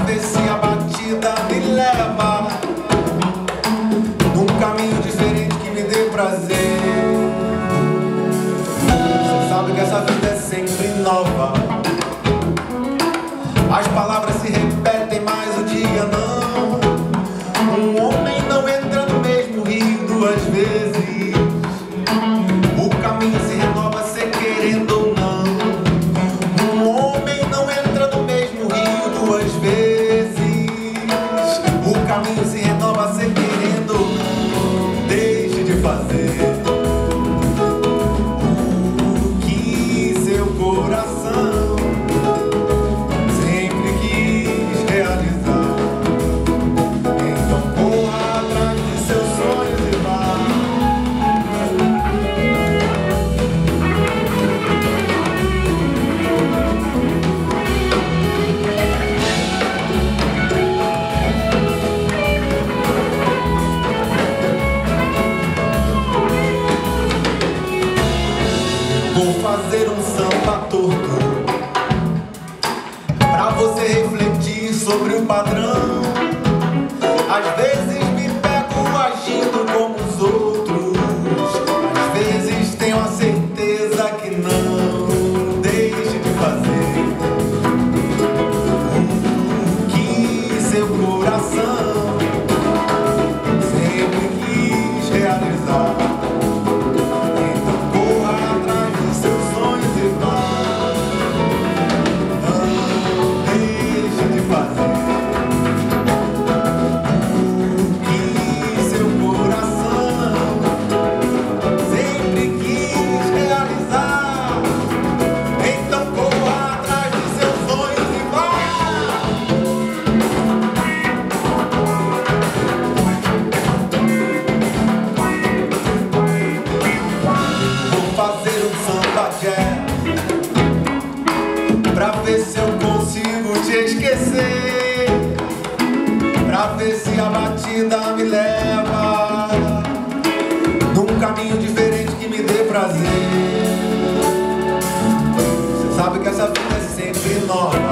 ver se a batida me leva num caminho diferente que me dê prazer. Você sabe que essa vida é sempre nova, as palavras se repetem, mas o dia não. Um homem não entra no mesmo rio duas vezes, o caminho se renova, se querendo ou não. Um homem não entra no mesmo rio duas vezes, o caminho se renova, se querendo ou não. Deixe de fazer o que seu coração sempre quis realizar. Então corra atrás de seus sonhos e vá. Vou fazer um samba torto pra você refletir sobre o padrão. Às vezes me pego agindo como os outros, às vezes tenho a certeza que não. Deixe de fazer o que seu coração sempre quis realizar. Então corra atrás de seus sonhos e vá. Não deixe de fazer o que seu coração sempre quis realizar. Então corra atrás de seus sonhos e vá. Vou fazer um samba jazz pra ver se eu consigo te esquecer, pra ver se a batida me leva num caminho diferente que me dê prazer. Você sabe que essa vida é sempre nova,